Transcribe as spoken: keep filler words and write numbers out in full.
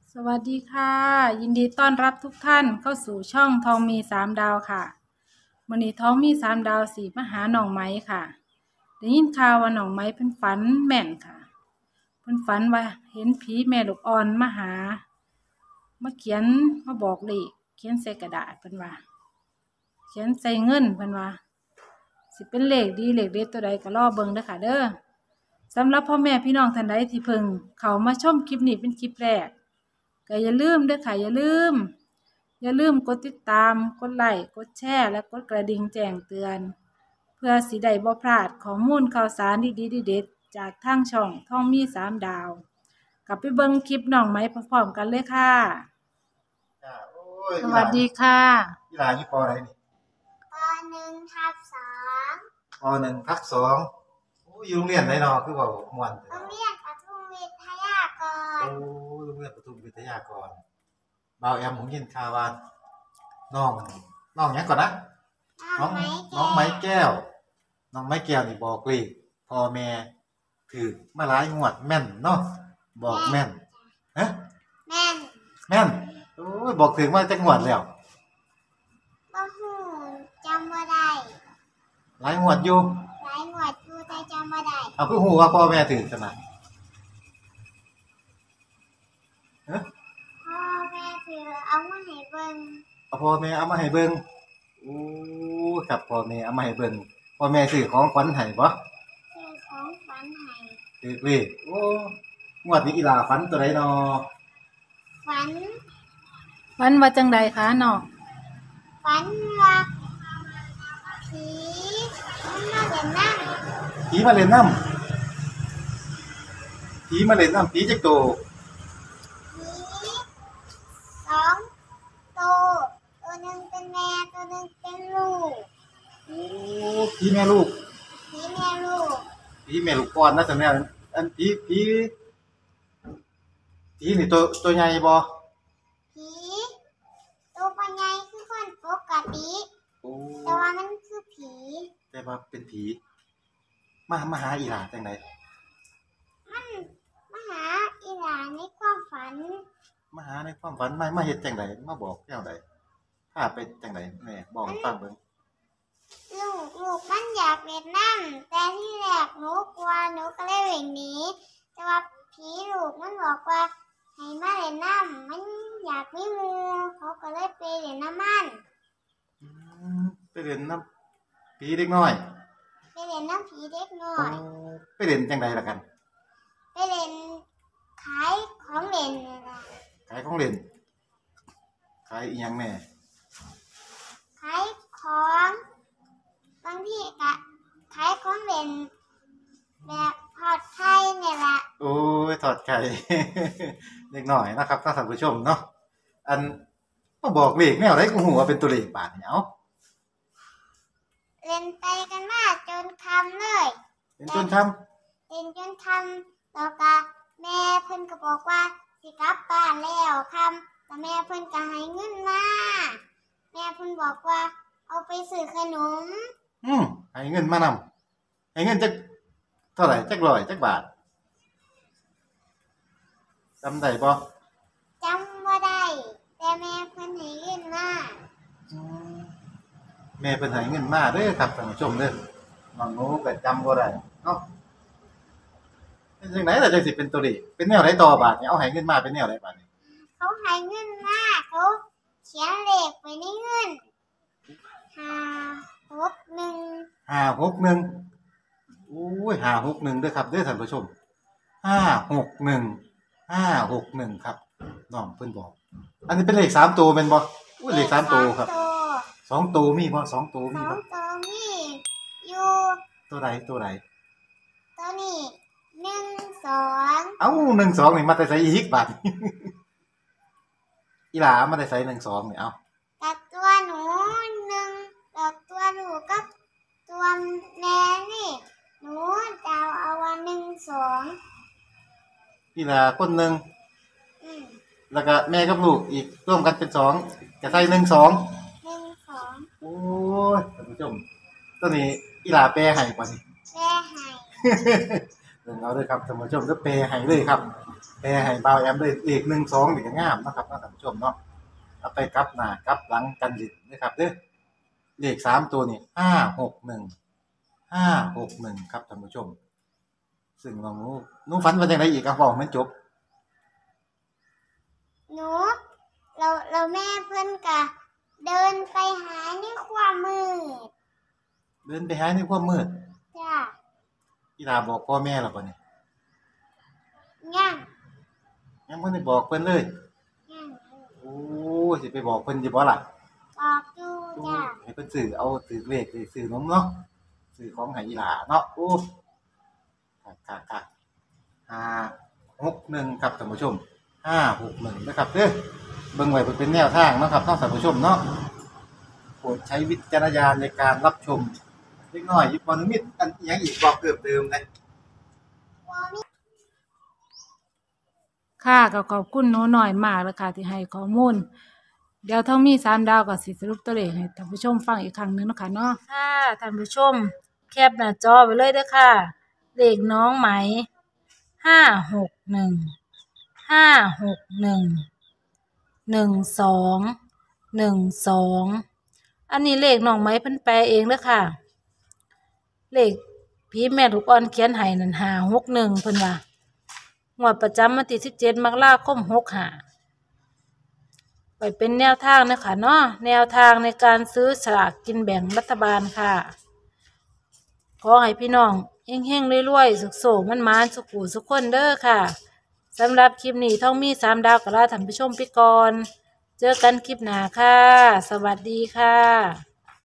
สวัสดีค่ะยินดีต้อนรับทุกท่านเข้าสู่ช่องทองมีสามดาวค่ะมื้อนี้ทองมีสามดาวสีมาหาหนองไม้ค่ะได้ยินข่าวว่าหนองไม้เพิ่นฝันแม่นค่ะเพิ่นฝันว่าเห็นผีแม่ลูกอ่อนมาหามาเขียนมาบอกเลขเขียนใส่กระดาษเพิ่นว่าเขียนใส่เงินเพิ่นว่าสิเป็นเลขดีเลขเด็ดตัวใดก็รอเบิ่งเด้อค่ะเด้อสำหรับพ่อแม่พี่น้องท่านใดที่เพิ่งเข้ามาชมคลิปนี้เป็นคลิปแรกก็อย่าลืมเด้อค่ะอย่าลืมอย่าลืมกดติดตามกดไลค์กดแชร์และกดกระดิ่งแจ้งเตือนเพื่อสิได้บ่พลาดข้อมูลข่าวสารดีๆเด็ดๆจากทางช่องทองมีสามดาวกลับไปเบิ่งคลิปน้องไหมพร้อมๆกันเลยค่ะจ้าโอ้ยสวัสดีค่ะอีหลาอยู่ปอไหนนี่ปหนึ่งทับสองปหนึ่งทับสองโอ้ยอยู่โรงเรียนไหนเนาะคือเว้าม่วนโรงเรียนปทุมวิทยากรโอ้โรงเรียนปทุมวิทยากรบ่าวแอมผมยินข่าวว่าน้องน้องหยังก่อนนะน้องน้องไม้แก้วน้องไม้แก้วนี่บอกเลขพ่อแม่ถูกมาหลายงวดแม่นเนาะบอกแม่นฮะแม่นแม่นโอ้ยบอกถึงมาจักงวดแล้วบ่ฮู้จำบ่ได้หลายงวดอยู่หลายงวดอยู่แต่จำบ่ได้เอาคือฮู้ว่าพ่อแม่ถูกซั่นน่ะฮะพ่อแม่ถือเอามาให้เบิ่งเอาพ่อแม่เอามาให้เบิ่งโอ้ครับพ่อแม่เอามาให้เบิ่งพ่อแม่ซื้อของขวัญให้บ่ซื้อของขวัญให้ถูกเลขโอ้งวดนี้อีหลาฝันตัวใดน้อฝันฝันว่าจังใดคะน้องฝันว่าผีมันมาเล่นน้ำผีมาเล่นน้ำผีมาเล่นน้ำผีจักโตผีสองตัวตัวหนึ่งเป็นแม่ตัวหนึ่งเป็นลูกโอ้ผีแม่ลูกผีแม่ลูกผีแม่ลูกอ่อนนะซั่นแม่อันผีผีผีนี่ตัวตัวใหญ่บ่ผีตัวปัญญาคือคนปกติโอ้แต่ว่ามันคือผีแต่ว่าเป็นผีมามาหาอีหลาจังได๋มันมาหาอีหลาในความฝันมาหาในความฝันมามาเฮ็ดจังได๋มาบอกแนวใดพาไปจังได๋แม่บอกให้ฟังเบิ่งลูกลูกมันอยากเล่นน้ำแต่ที่แรกหนูกลัวหนูก็เลยวิ่งหนีแต่ว่าผีลูกมันบอกว่าให้มาเล่นน้ำมันอยากมีหมู่เขาก็เลยไปเล่นน้ำมันอืมไปเล่นน้ำผีเด็กน้อยไปเล่นน้ำผีเด็กน้อโอ้ยไปเล่นจังไดล่ะกันไปเล่นขายของเล่นนี่ล่ะขายของเล่นขายอีหยังแม่ขายของบางทีก็ขายของเล่นแบบทอดไข่นี่ล่ะโอ้ยทอดไข่ เด็กน้อยนะครับท่านผู้ชมเนาะอันมาบอกเลขแนวใดก็ฮู้ว่าเป็นตัวเลขบาดนี้เอ้าเล่นไปกันมาจนค่ำเลยเป็นจนค่ำเล่นจนค่ำแล้วก็แม่เพิ่นก็บอกว่าสิกลับบ้านแล้วค่ำแล้วแม่เพิ่นก็ให้เงินมาแม่เพิ่นบอกว่าเอาไปซื้อขนมอืมให้เงินมานำให้เงินจักเท่าไหร่จักร้อยจักบาทจำได้บ่จำบ่ได้แต่แม่เพิ่นให้เงินมาอืมแม่เพิ่นให้เงินมาเด้อครับท่านผู้ชมเด้อน้องหนูก็จำบ่ได้เนาะเป็นจังได๋ล่ะจังสิเป็นตัวเลขเป็นแนวใดต่อบาดนี้เอาให้เงินมาเป็นแนวใดบาดนี้เขาให้เงินมาเขาเขียนเลขไว้ในเงินห้าหกหนึ่งห้าหกหนึ่งโอ้ยห้าหกหนึ่งเด้อครับเด้อท่านผู้ชมห้าหกหนึ่ง ห้าหกหนึ่งครับน้องเพิ่นบอกอันนี้เป็นเลขสามตัวแม่นบ่อุ้ยเลขสามตัวครับสองตัวมีบ่สองตัวมีสอบ่งตัวมีอยู่ตัวใดตัวใดตัวนี้หนึ่ง สองเอ้าหนึ่ง สองนี่มาแต่ไสอีกบาดอีหลามาแต่ไสหนึ่ง สองนี่เอ้ากับตัวหนูหนึ่งกับตัวหนูกับตัวแม่นี่หนูจะเอาว่าหนึ่ง สองอีหลาคนหนึ่งอืมแล้วก็แม่กับลูกอีกร่วมกันเป็นสองก็ใส่หนึ่ง สองหนึ่ง สองโอ้ยท่านผู้ชมตัวนี้อีหลาแปลให้บ่สิแปลให้เอเบิ่งเอาเลยครับท่านผู้ชมก็แปลให้เลยครับแปลให้บ่าวแอมเลยเลขหนึ่ง สองนี่ก็งามเนาะครับเนาะท่านผู้ชมเนาะเอาไปกลับหน้ากลับหลังกันดิเด้อครับเด้อเลขสามตัวนี่ห้าหกหนึ่ง ห้าหกหนึ่งครับท่านผู้ชมซึ่งน้องหนูหนูฝันว่าจังไดอีกครับบอกมันจบหนูเราเราแม่เพื่อนกะเดินไปหาในความมืดเดินไปหาในความมืดจ้ะอีหลาบอกพ่อแม่แล้วบ่นี่ย่างยังบ่ได้บอกเพิ่นเลยย่างโอ้สิไปบอกเพิ่นสิบ่ล่ะบอกดูจ้ะให้เพิ่นซื้อเอาซื้อเลขซื้อนมเนาะซื้อของให้อีหลาเนาะโอ้ค่ะๆห้าหกหนึ่งครับท่านผู้ชมห้าหกหนึ่งนะครับเด้อเบิ่งไว้เพื่อเป็นแนวทางเนาะครับท่านผู้ชมเนาะโปรดใช้วิจารณญาณในการรับชมเล็กน้อยบ่นึกมีอันอีหยังอีกบอกเพิ่มเติมเลยค่ะก็ขอบคุณหนูหน่อยมากเลยค่ะที่ให้ข้อมูลเดี๋ยวท้องมีสามดาวก็สิสรุปตัวเลขให้ท่านผู้ชมฟังอีกครั้งหนึงเนาะค่ะเนาะค่ะท่านผู้ชมแคปหน้าจอไว้เลยเด้อค่ะเลขน้องไหมห้าหกหนึ่งห้าหกหนึ่งหนึ่งสองหนึ่งสองอันนี้เลขน้องไหมเพิ่นแปลเองเด้อค่ะเลขพี่แม่ลูกอ่อนเขียนให้นั่นห้าหกหนึ่งเพิ่นว่างวดประจำวันที่สิบเจ็ดมกราคมหกห้าไปเป็นแนวทางนะคะเนาะแนวทางในการซื้อสลากกินแบ่งรัฐบาลค่ะขอให้พี่น้องเฮงๆรวยๆสุขโสมันมานสุขุสุขคนเด้อค่ะสำหรับคลิปนี้ท่องมีสามดาวกับลาท่านผู้ชมไปก่อนเจอกันคลิปหน้าค่ะสวัสดีค่ะ